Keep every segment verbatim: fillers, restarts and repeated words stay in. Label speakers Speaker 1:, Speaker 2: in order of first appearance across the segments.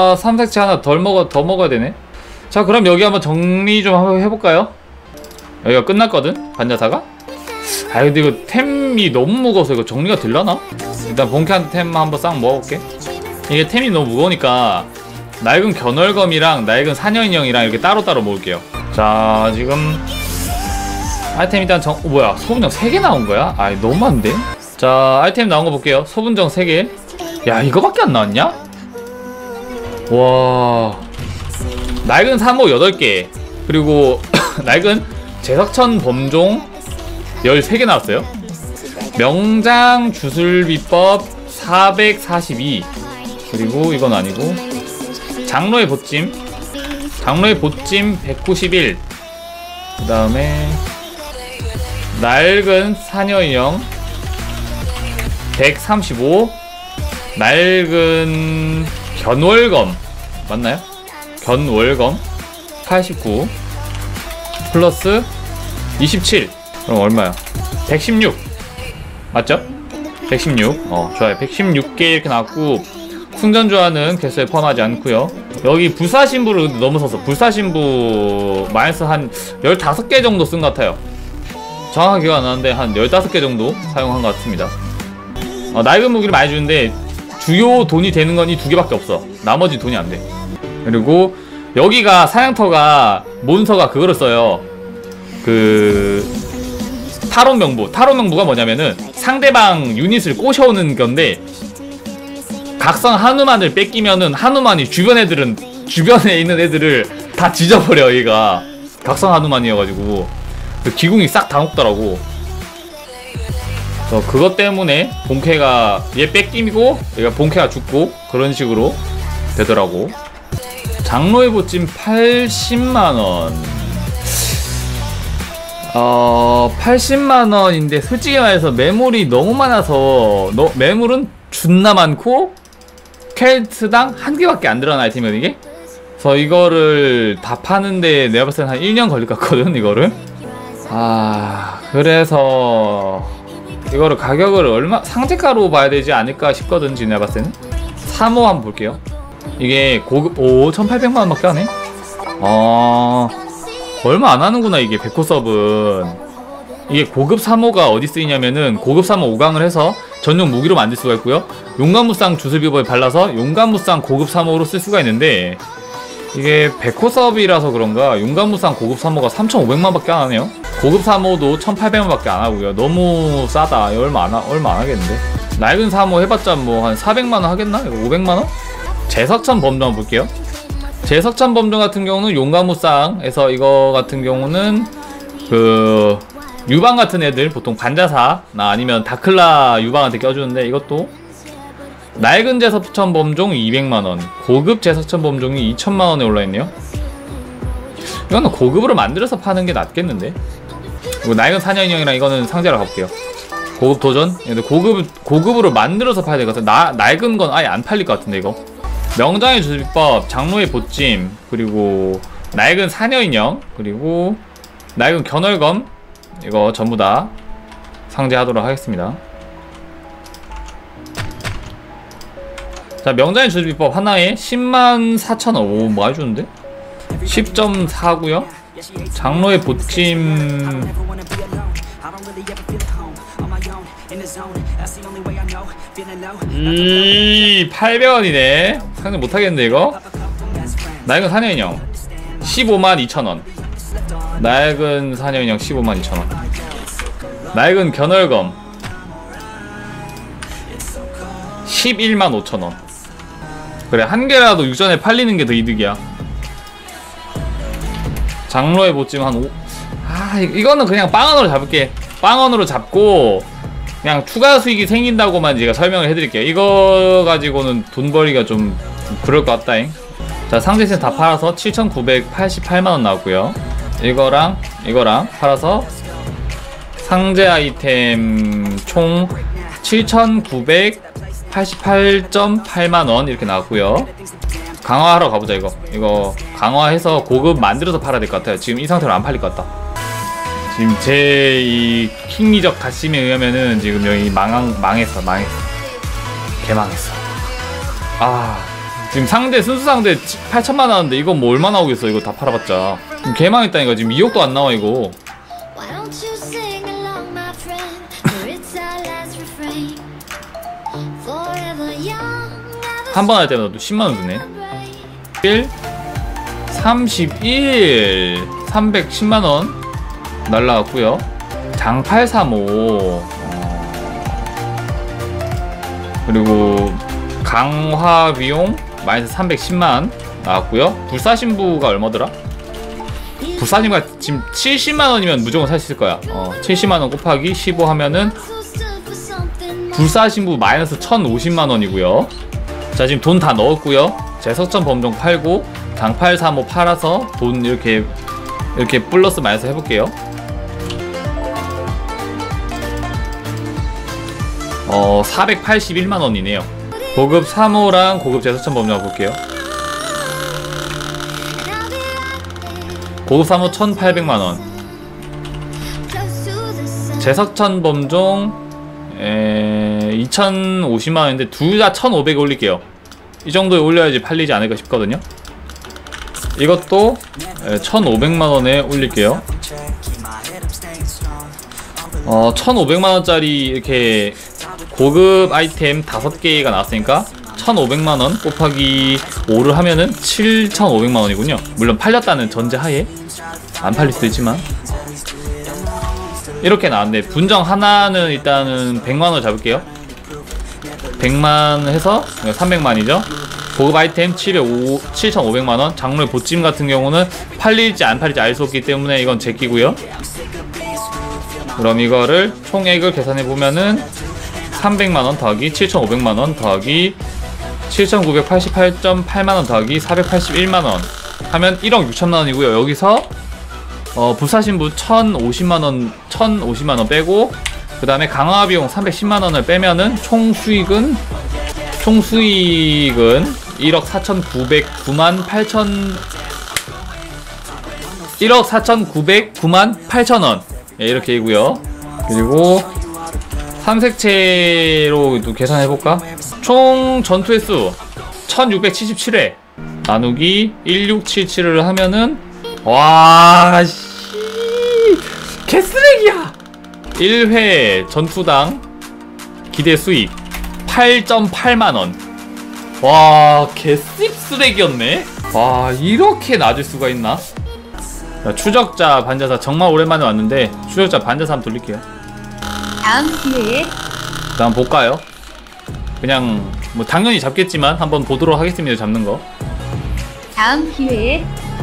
Speaker 1: 아, 삼색체 하나 덜 먹어, 더 먹어야 되네. 자, 그럼 여기 한번 정리 좀 한번 해볼까요? 여기가 끝났거든? 반자사가? 아, 근데 이거 템이 너무 무거워서 이거 정리가 되려나? 일단 본캐한테 템 한번 싹 먹어볼게. 이게 템이 너무 무거우니까 낡은 견월검이랑 낡은 사녀인형이랑 이렇게 따로따로 먹을게요. 자, 지금 아이템 일단 정... 어, 뭐야, 소분정 세 개 나온 거야? 아이, 너무 많은데? 자, 아이템 나온 거 볼게요. 소분정 세 개. 야, 이거밖에 안 나왔냐? 와, 낡은 삼호 여덟 개, 그리고 낡은 제석천 범종 열세 개 나왔어요. 명장 주술비법 사백사십이, 그리고 이건 아니고 장로의 보찜 장로의 보찜 백구십일, 그 다음에 낡은 사녀인형 백삼십오, 낡은 견월검 맞나요? 견월검 팔십구 플러스 이십칠, 그럼 얼마야? 백십육 맞죠? 백십육. 어, 좋아요. 백십육 개 이렇게 나왔고, 승전조화는 개수에 포함하지 않고요. 여기 불사신부를 넘어서서 불사신부 마이너스 한 열다섯 개 정도 쓴 것 같아요. 정확하게 기억 안 나는데 한 열다섯 개 정도 사용한 것 같습니다. 어, 낡은 무기를 많이 주는데 주요 돈이 되는 건 이 두 개밖에 없어. 나머지 돈이 안 돼. 그리고 여기가 사냥터가 몬서가 그거를 써요. 그 타론 명부. 타론 명부가 뭐냐면은 상대방 유닛을 꼬셔오는 건데, 각성 한우만을 뺏기면은 한우만이 주변 애들은 주변에 있는 애들을 다 지져버려. 얘가 각성 한우만이어가지고 그 기궁이 싹 다 녹더라고. 어, 그것 때문에 본캐가 얘 뺏기고 얘가 본캐가 죽고 그런 식으로 되더라고. 장로의 보찜 팔십만 원. 어, 팔십만 원인데 솔직히 말해서 매물이 너무 많아서, 너, 매물은 존나 많고 켈트당 한 개밖에 안 들어간 아이템이거든 이게. 그래서 이거를 다 파는데 내가 봤을 땐 한 일 년 걸릴 것 같거든 이거를. 아, 그래서 이거를 가격을 얼마, 상대가로 봐야 되지 않을까 싶거든 지금 내가 봤을 때는. 삼 호 한번 볼게요. 이게 고급, 오, 천팔백만 원밖에 안 해? 어, 얼마 안 하는구나 이게 백호 서브는. 이게 고급 삼 호가 어디 쓰이냐면은 고급 삼 호 오 강을 해서 전용 무기로 만들 수가 있고요, 용감무쌍 주술비법에 발라서 용감무쌍 고급 삼 호로 쓸 수가 있는데, 이게 백호 서브이라서 그런가 용감무쌍 고급 삼 호가 삼천오백만 밖에 안 하네요. 고급 삼 호도 천팔백만 밖에 안 하고요. 너무 싸다. 얼마 안, 하, 얼마 안 하겠는데. 낡은 삼 호 해봤자 뭐 한 사백만 원 하겠나? 이거 오백만 원? 제석천 범종 한번 볼게요. 제석천 범종 같은 경우는 용감무쌍에서, 이거 같은 경우는 그 유방 같은 애들 보통 반자사나 아니면 다클라 유방한테 껴주는데, 이것도 낡은 제석천 범종 이백만 원, 고급 제석천 범종이 이천만 원에 올라있네요. 이거는 고급으로 만들어서 파는 게 낫겠는데. 그리고 낡은 사녀인형이랑 이거는 상자로 가볼게요. 고급 도전? 근데 고급, 고급으로 만들어서 파야 될 것 같아. 나, 낡은 건 아예 안 팔릴 것 같은데 이거. 명장의 주술비법, 장로의 보찜, 그리고 낡은 사녀인형, 그리고 낡은 견월검, 이거 전부 다 상제하도록 하겠습니다. 자, 명장의 주술비법 하나에 십만 사천 원. 오, 많이 주는데? 십 점 사고요. 장로의 보찜 이 팔백 원이네. 상대 못하겠는데 이거. 낡은 사녀인형 십오만 이천 원, 낡은 사녀인형 십오만 이천 원, 낡은 견월검 십일만 오천 원. 그래, 한 개라도 육전에 팔리는 게 더 이득이야. 장로의 보찜 한 오... 아, 이거는 그냥 빵원으로 잡을게. 빵원으로 잡고 그냥 추가 수익이 생긴다고만 제가 설명을 해드릴게요. 이거 가지고는 돈 벌기가 좀 그럴 것 같다잉. 자, 상대세 다 팔아서 칠천구백팔십팔만 원 나왔고요. 이거랑 이거랑 팔아서 상제 아이템 총 칠천구백팔십팔 점 팔만 원 이렇게 나왔고요. 강화하러 가보자. 이거 이거 강화해서 고급 만들어서 팔아야 될 것 같아요. 지금 이 상태로 안 팔릴 것 같다. 지금 제 이 킹리적 가심에 의하면은 지금 여기 망한, 망했어 망했어 개망했어. 아, 지금 상대 순수 상대 팔천만 하는데 이건 뭐 얼마 나오겠어. 이거 다 팔아봤자 지금 개망했다니까. 지금 이억도 안 나와 이거. 한 번 할 때마다 또 십만 원 주네. 일 삼십일 삼백십만 원 날라갔고요. 장팔삼오 어... 그리고 강화 비용 마이너스 삼백십만 나왔고요. 불사신부가 얼마더라? 불사신부가 지금 칠십만 원이면 무조건 살 수 있을 거야. 어, 칠십만 원 곱하기 십오 하면은 불사신부 마이너스 천오십만 원이고요. 자, 지금 돈 다 넣었고요. 제석천 범종 팔고 장팔삼오 팔아서 돈 이렇게 이렇게 플러스 마이너스 해볼게요. 어, 사백팔십일만 원이네요. 고급 삼호랑 고급 제석천 범종 볼게요. 고급 삼호 천팔백만 원, 제석천 범종 에... 이천오십만 원인데 둘 다 천오백 올릴게요. 이 정도에 올려야지 팔리지 않을까 싶거든요. 이것도 천오백만 원에 올릴게요. 어, 천오백만 원짜리 이렇게 고급 아이템 다섯 개가 나왔으니까 천오백만 원 곱하기 오를 하면은 칠천오백만 원이군요. 물론 팔렸다는 전제하에 안 팔릴 수도 있지만 이렇게 나왔는데 분정 하나는 일단은 백만 원 잡을게요. 백만 해서 삼백만이죠. 고급 아이템 칠천오백만 원. 작물 보찜 같은 경우는 팔릴지 안 팔릴지 알 수 없기 때문에 이건 제끼고요. 그럼 이거를 총액을 계산해 보면은 삼백만 원 더하기 칠천오백만 원 더하기 칠천구백팔십팔 점 팔만 원 더하기 사백팔십일만 원 하면 일억 육천만 원이고요. 여기서 어, 불사신부 천오십만 원, 천오십만 원 빼고 그 다음에 강화비용 삼백십만 원을 빼면은 총 수익은 총 수익은 일억 사천구백구만 팔천 일억 사천구백구만 팔천 원. 예, 이렇게 이고요. 그리고 삼색체로 또 계산해볼까? 총 전투 횟수 천육백칠십칠 회 나누기 천육백칠십칠을 하면은 와 씨 개쓰레기야. 일 회 전투당 기대 수익 팔 점 팔만 원. 와 개씹 쓰레기였네. 와 이렇게 낮을 수가 있나? 자, 추적자 반자사 정말 오랜만에 왔는데 추적자 반자사 한번 돌릴게요.
Speaker 2: 다음 기회에
Speaker 1: 다음 볼까요? 그냥 뭐 당연히 잡겠지만 한번 보도록 하겠습니다. 잡는 거
Speaker 2: 다음 기회에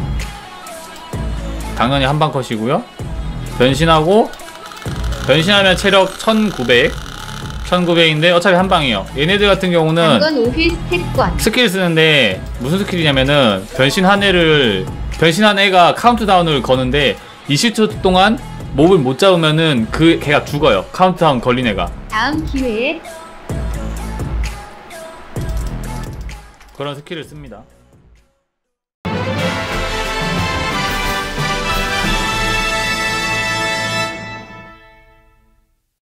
Speaker 1: 당연히 한방 컷이고요. 변신하고 변신하면 체력 천구백 천구백인데 어차피 한방이에요. 얘네들 같은 경우는
Speaker 2: 단건 오 회 스택권
Speaker 1: 스킬 쓰는데 무슨 스킬이냐면은 변신한 애를 변신한 애가 카운트다운을 거는데 이십 초 동안 몹을 못 잡으면은 그 걔가 죽어요. 카운트다운 걸린 애가.
Speaker 2: 다음 기회에
Speaker 1: 그런 스킬을 씁니다.